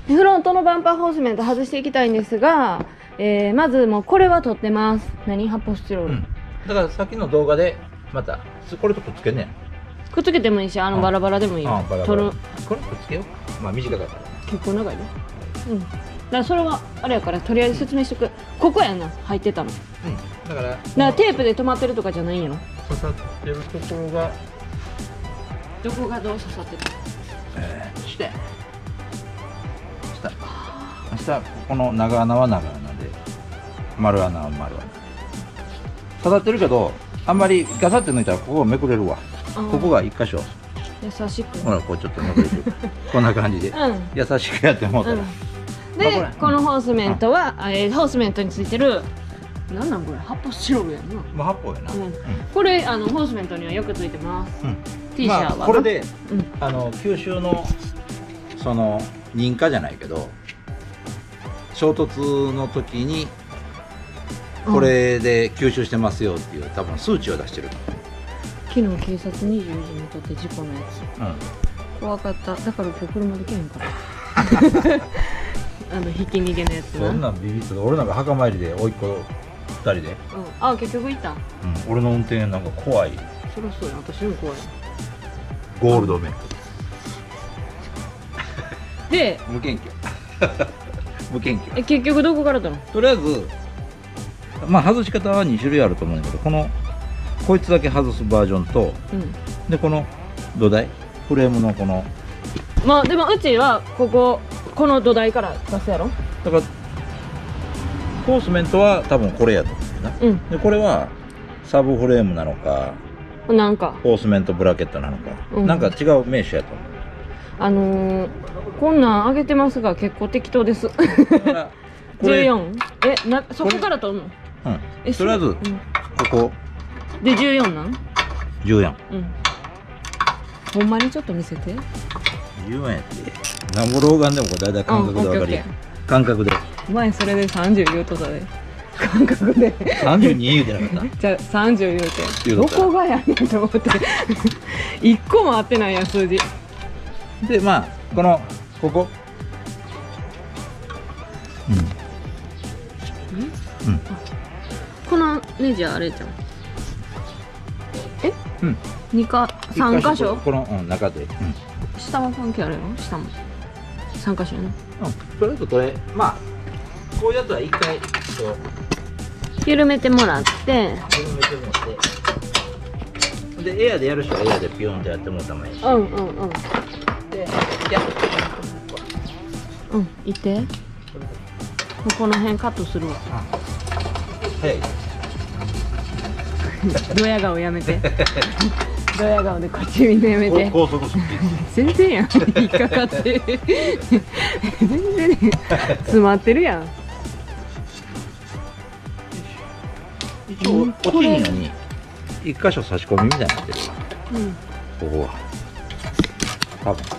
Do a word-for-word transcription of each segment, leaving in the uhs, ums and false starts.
フロントのバンパーホースメント外していきたいんですが、えー、まずもうこれは取ってます。何発泡スチロール、うん、 だからさっきの動画でまたこれとくっつけんねん。 くっつけてもいいし、あのバラバラでもいいよ。取る。 これくっつけよう。まあ短かったら結構長いね。うんだからそれはあれやから、とりあえず説明しとく。ここやな、入ってたの。 うんだからだからテープで止まってるとかじゃないんやろ。 刺さってるところがどこがどう刺さってた？ えー、して下下この長穴は長穴で丸穴は丸穴刺さってるけど、あんまりガサって抜いたらここがめくれるわ。ここが一箇所優しくほらこうちょっとめくれるこんな感じで、うん、優しくやってもうたら、うん、 で、まあ、こ, このホースメントは、うん、えー、ホースメントについてるなんなんこれ発泡スチロールやんな。 まあ発泡やな、うんうん、 これあのホースメントにはよくついてます、うん、T シャーは、 まあ、これで、うん、あの吸収のその認可じゃないけど衝突の時にこれで吸収してますよっていう多分数値を出してる。 昨日警察にじゅうじにとって事故のやつ、うん、怖かった。だから今日車で来へんからあのひき逃げのやつな。 そんなんビビってた。俺なんか墓参りで甥っ子ふたりで、うん、 あ結局行った、うん、 俺の運転なんか怖い。 そりゃそうや、私も怖い。 ゴールド免許で無免許無免許。 え結局どこからだの？ とりあえずまあ外し方はに種類あると思うんだけど、このこいつだけ外すバージョンと、うん、でこの土台フレームのこのまあでもうちはこここの土台から出すやろ。 だからホースメントは多分これやと思うな、うん、でこれはサブフレームなのかなんかホースメントブラケットなのか、うん、なんか違う名詞やと思う。 あのー、こんなん上げてますが結構適当ですじゅうよんえなそこから取るの？ うんえとりあえず、うん、ここでじゅうよんなんじゅうよん、 うん、ほんまにちょっと見せて。 じゅうよんやってなんぼ老眼でもこれ大体感覚で分かるやん。感覚で前それでさんじゅう言うとったで感覚でさんじゅうに言うてなかったじゃあさんじゅう言うてどこがやねんと思っていっこも合ってないやん数字で。まあこのここうんうん、このネジはあれじゃんえうんにかさん箇所この、うん、中で、うん、 下は関係あるの？下もさん箇所やな。 うんとりあえずこれまあこういうやつは一回こう緩めてもらって緩めてもらってでエアでやる人はエアでピヨンってやってもらったらいいし、 うんうんうんでやっうんいてこの辺カットするわ。 早いドヤ顔やめてドヤ顔でこっち見るやめて。 高速スピー全然やん引っかかって全然詰まってるやん。 一応落ちひんのに一箇所差し込みみたいになってるわ、うん、ここは多分、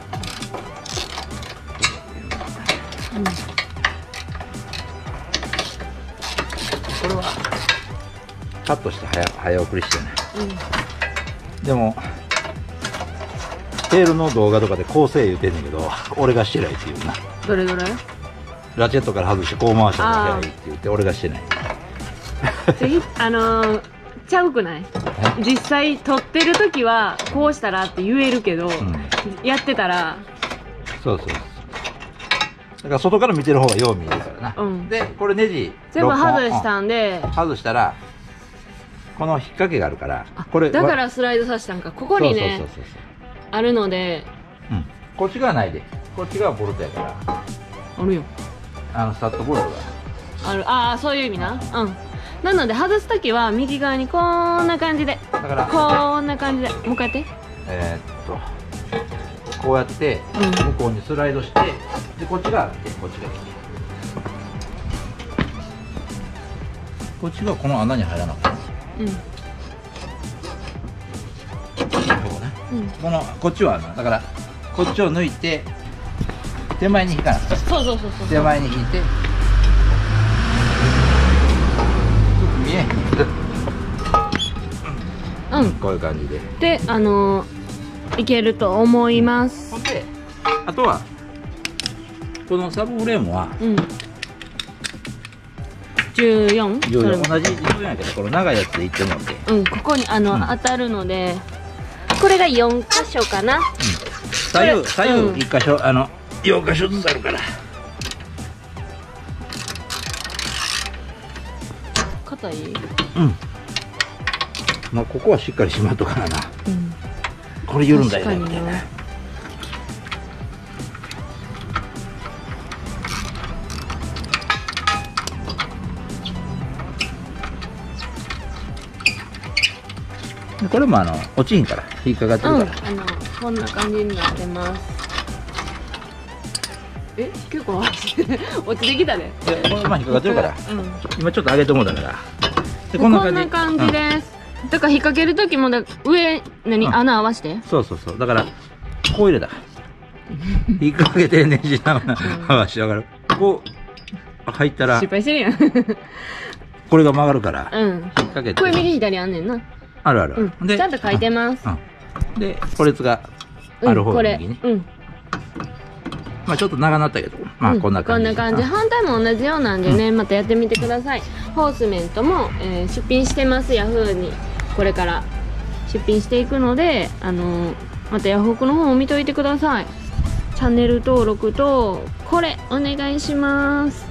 うん、これはカットして早早送りしてね、うん、でもテールの動画とかでこうせえ言うてんねんけど俺がしてないっていうな。 どれどれラチェットから外してこう回したら早いって言って俺がしてないあのー、ちゃうくない？実際撮ってる時はこうしたらって言えるけど、うん、やってたらそうそうそうだから外から見てる方がよう見えるからな、うん、でこれネジ全部外したんで、 うん、外したらこの引っ掛けがあるからこれだからスライドさせたんか。ここにねあるので、 うん、こっち側ないでこっち側ボルトやからあるよあのスタッドボルトがある。ああそういう意味な。うん、うんなので外すときは右側にこんな感じでだからこんな感じでもう一回やってえー、っとこうやって向こうにスライドして、うん、でこっち側来てこっち側来てこっち側この穴に入らなくてうんここね、うん、このこっちは穴だからこっちを抜いて手前に引かなくてそうそうそうそう手前に引いて見えうん、こういう感じでで、あのー、いけると思います。 ほんで、あとはこのサブフレームはうんじゅうよん、 じゅうよん同じじゅうよんやけど、この長いやつでいってもらって、 うん、ここにあの、 うん当たるので、これがよん箇所かな。 左右左右いっ箇所、あのよん箇所ずつあるから。 硬い？ うん。まあここはしっかりしまっとかなな。 うん。 これ緩んだよねみ確かにな。 たいな。これもあの落ちんから引っかかってるうん、 から、 あのこんな感じになってます。え、結構落ちてきたね。 でこれまあ引っかかってるから、 うん、 今ちょっと上げてもうたからでこんな感じです、うん、だから引っ掛ける時もだ上何、うん、穴合わして、 そうそうそう、だからこう入れた引っ掛けてねじながら合わして、分かる、こう入ったら失敗してるやんこれが曲がるから、 うん、 引っ掛けてこれ右左あんねんな、 あるある、 うん、でちゃんと書いてます、 うん、でこれがある方が右ね、うん、うん、まあちょっと長なったけど、まあこんな感じ、 うん、こんな感じ、反対も同じようなんでね、うん、またやってみてください。ホースメントも、えー、出品してます。ヤフーにこれから出品していくので、あのー、またヤフオクの方を見といてください。チャンネル登録とこれお願いします。